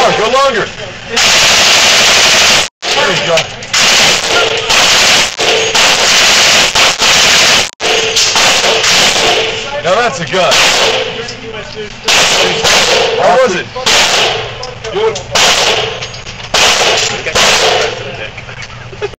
more. Go longer. There you go. Now that's a gun. How was it?